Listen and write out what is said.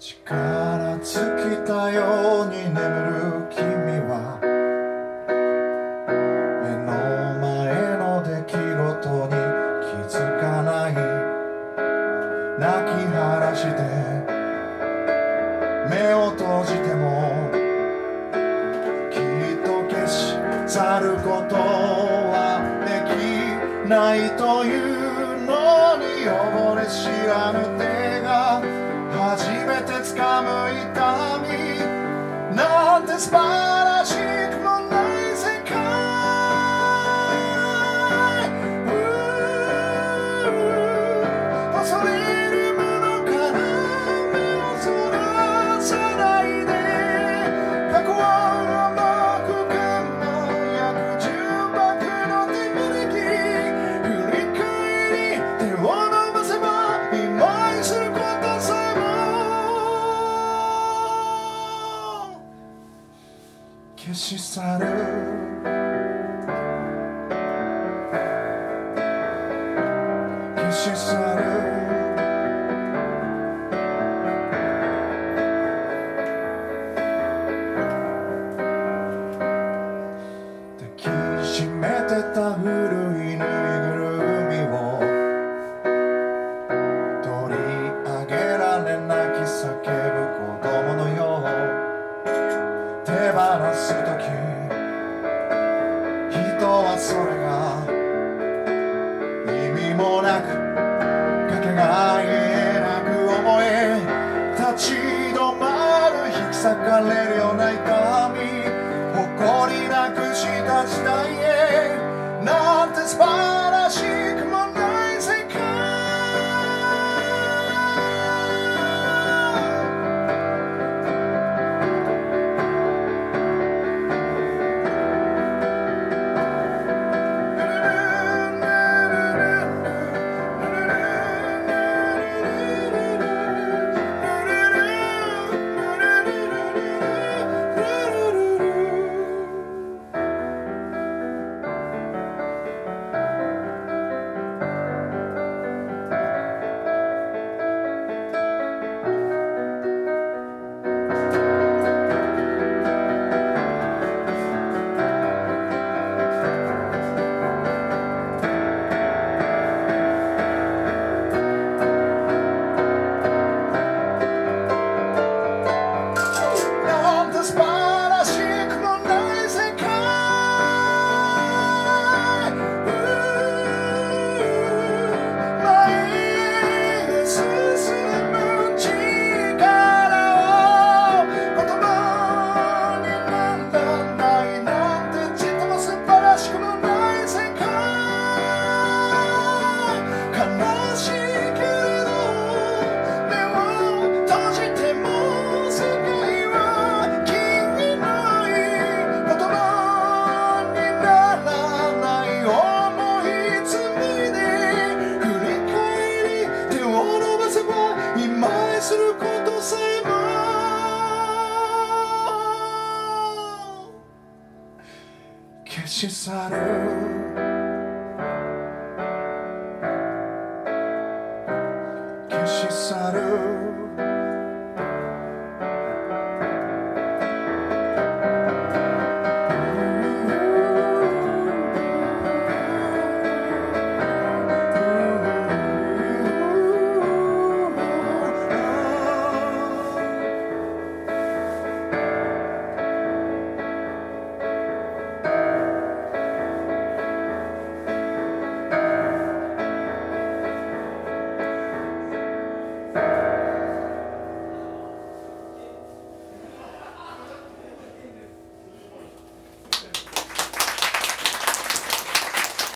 力尽きたように眠る君は目の前の出来事に気づかない。泣き晴らして目を閉じてもきっと消し去ることはできないというのに汚れ知らぬ手が初めて掴む痛みなんて素晴らしくもない世界。恐れるものから目をそらさないで過去は甘くかんだ約10拍の手招き振り返り手を伸ばせば今愛することさえ消し去る。消し去る。抱きしめてた古いぬいぐるみを取り上げられ泣き叫ぶ子供のよう手放すとき人はそれが意味もなくかけがえなく思え立ち止まる引き裂かれるような痛み誇りなくした時代へなんて素晴らしくもない世界。することさえも消し去る。消し去る。